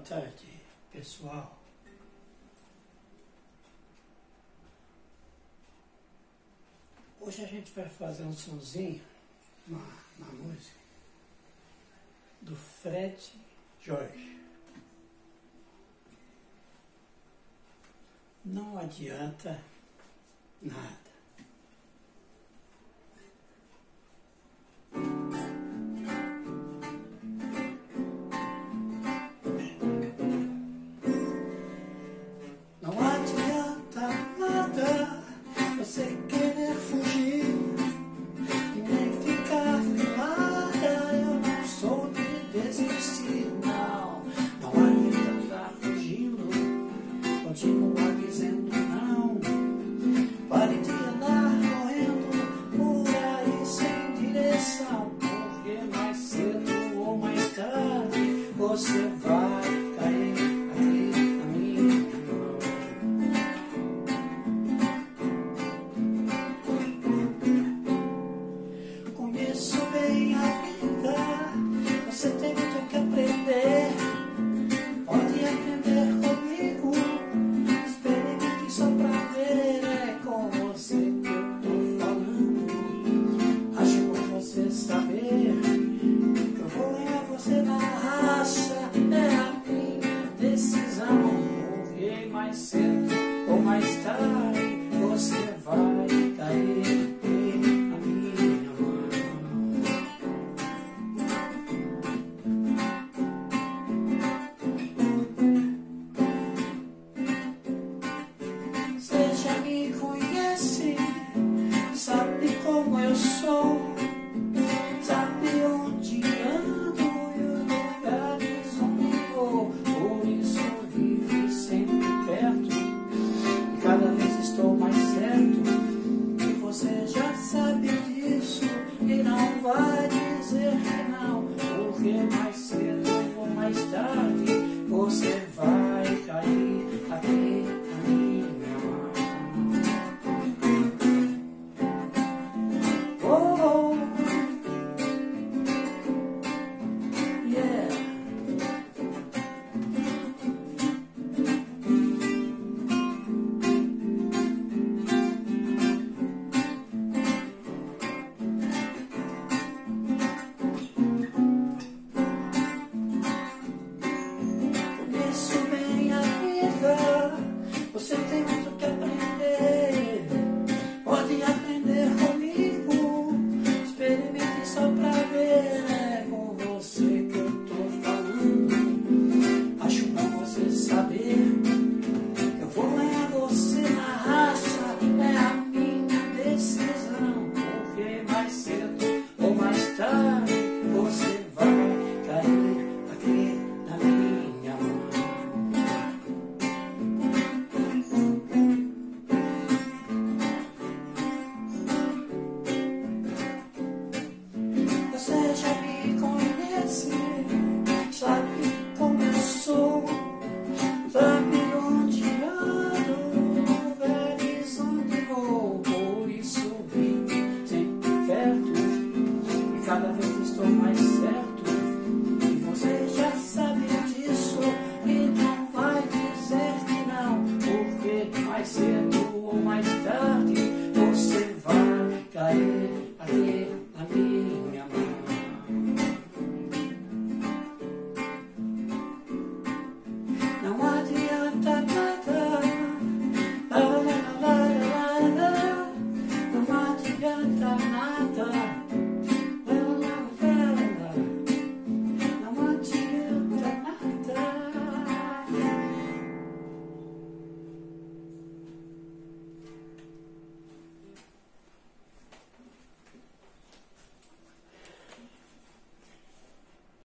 tarde, pessoal. Hoje a gente vai fazer um sonzinho, uma música, do Fred Jorge. Não adianta nada. Não adianta nada você querer fugir e nem ficar calada. Eu não sou de desistir, não. Não adianta estar fugindo, continua dizendo não. Pare de andar correndo por aí sem direção, porque mais cedo ou mais tarde você vai cair aqui na minha mão. Conheço bem a vida, você tem muito que aprender. Pode aprender comigo, experimente só pra ver. É com você que eu tô falando. Acho bom você saber que eu vou ganhar você na raça. É a minha decisão, porque mais cedo ou mais tarde você vai cair na minha mão. Você já me conhece, sabe como eu sou, sabe onde ando e os lugares onde vou. Por isso vive sempre perto, e cada vez estou mais certo que você já sabe disso e não vai dizer que não, porque mais cedo ou mais tarde você vai cair